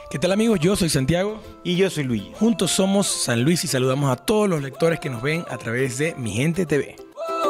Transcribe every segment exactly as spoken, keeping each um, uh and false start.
¿Qué tal, amigos? Yo soy Santiago. Y yo soy Luigi. Juntos somos San Luis y saludamos a todos los lectores que nos ven a través de Mi Gente T V.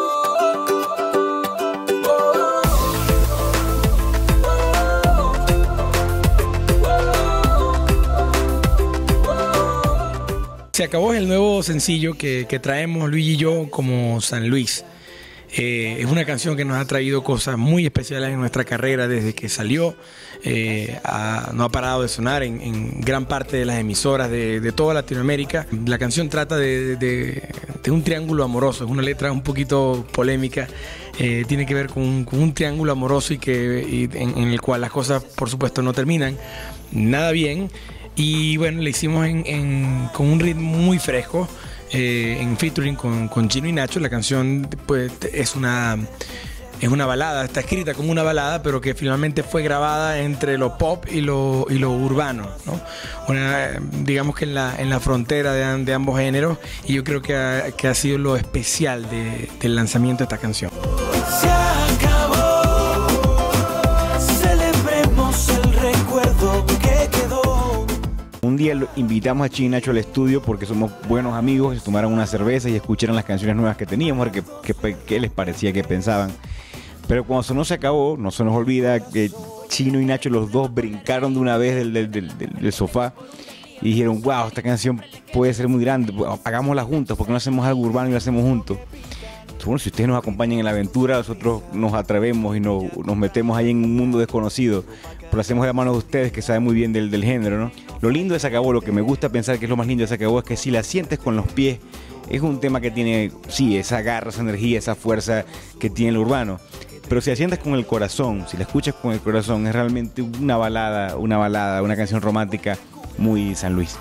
Se acabó el nuevo sencillo que, que traemos Luigi y yo como San Luis. Eh, es una canción que nos ha traído cosas muy especiales en nuestra carrera desde que salió. Eh, ha, no ha parado de sonar en, en gran parte de las emisoras de, de toda Latinoamérica. La canción trata de, de, de un triángulo amoroso. Es una letra un poquito polémica. Eh, tiene que ver con un, con un triángulo amoroso y que, y en, en el cual las cosas, por supuesto, no terminan nada bien. Y bueno, le hicimos en, en, con un ritmo muy fresco, eh, en featuring con, con Gino y Nacho. La canción pues, es, una, es una balada, está escrita como una balada, pero que finalmente fue grabada entre lo pop y lo, y lo urbano, ¿no? Una, digamos que en la, en la frontera de, de ambos géneros, y yo creo que ha, que ha sido lo especial de, del lanzamiento de esta canción. Se acabó, celebremos el recuerdo que quedó. Un día invitamos a Gino y Nacho al estudio porque somos buenos amigos, se tomaron una cerveza y escucharon las canciones nuevas que teníamos, qué que, que les parecía, qué pensaban. Pero cuando sonó Se Acabó, no se nos olvida que Gino y Nacho, los dos, brincaron de una vez del, del, del, del sofá y dijeron, wow, esta canción puede ser muy grande, hagámosla juntos, porque no hacemos algo urbano y lo hacemos juntos. Bueno, si ustedes nos acompañan en la aventura, nosotros nos atrevemos y nos, nos metemos ahí en un mundo desconocido, pero lo hacemos de la mano de ustedes que saben muy bien del, del género, ¿no? Lo lindo de Se Acabó, lo que me gusta pensar que es lo más lindo de Se Acabó, es que si la sientes con los pies, es un tema que tiene, sí, esa garra, esa energía, esa fuerza que tiene el urbano, pero si la sientes con el corazón, si la escuchas con el corazón, es realmente una balada, una balada, una canción romántica muy San Luis.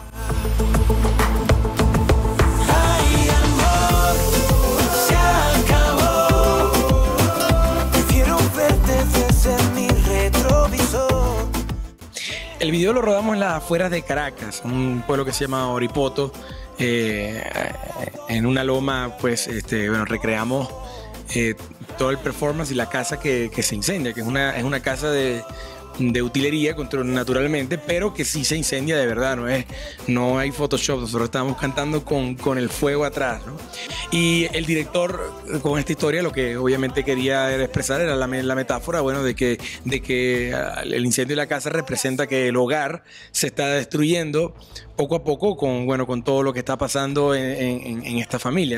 El video lo rodamos en las afueras de Caracas, un pueblo que se llama Oripoto. Eh, en una loma, pues, este, bueno, recreamos eh, todo el performance y la casa que, que se incendia, que es una, es una casa de, de utilería, naturalmente, pero que sí se incendia de verdad, no es, no hay Photoshop. Nosotros estábamos cantando con, con el fuego atrás, ¿no? Y el director, con esta historia, lo que obviamente quería era expresar era la, la metáfora, bueno, de que, de que el incendio de la casa representa que el hogar se está destruyendo poco a poco con, bueno, con todo lo que está pasando en, en, en esta familia.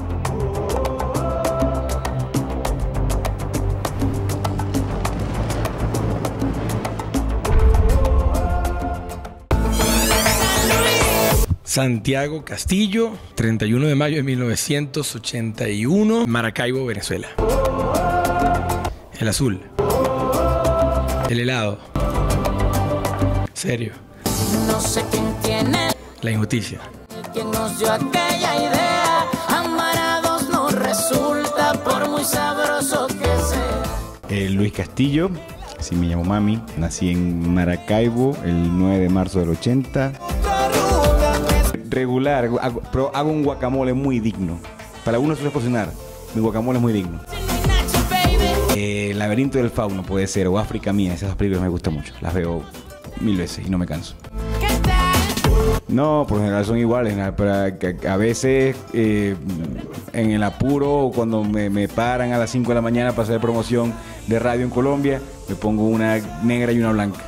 Santiago Castillo, treinta y uno de mayo de mil novecientos ochenta y uno, Maracaibo, Venezuela. El azul. El helado. Serio. No sé quién tiene. La injusticia. Quien nos dio aquella idea. Amar a dos no resulta por muy sabroso que sea. Eh, Luis Castillo, así me llamo Mami. Nací en Maracaibo el nueve de marzo del ochenta. Regular, hago, pero hago un guacamole muy digno. Para uno suele cocinar, mi guacamole es muy digno. Eh, Laberinto del Fauno puede ser, o África Mía, esas dos películas me gustan mucho. Las veo mil veces y no me canso. No, por lo general son iguales, pero a, a veces eh, en el apuro, cuando me, me paran a las cinco de la mañana para hacer promoción de radio en Colombia, me pongo una negra y una blanca.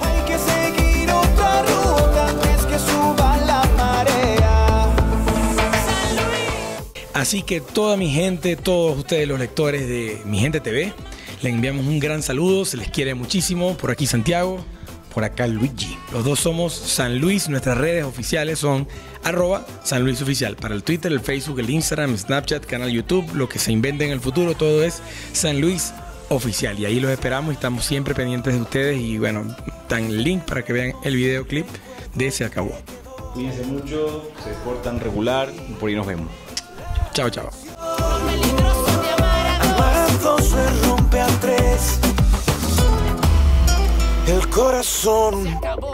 Así que toda mi gente, todos ustedes los lectores de Mi Gente T V, les enviamos un gran saludo, se les quiere muchísimo. Por aquí Santiago, por acá Luigi. Los dos somos San Luis, nuestras redes oficiales son arroba San Luis Oficial. Para el Twitter, el Facebook, el Instagram, Snapchat, canal YouTube, lo que se invente en el futuro, todo es San Luis Oficial. Y ahí los esperamos y estamos siempre pendientes de ustedes. Y bueno, dan el link para que vean el videoclip de Se Acabó. Cuídense mucho, se portan regular, por ahí nos vemos. Chao, chao. Amando se rompe a tres. El corazón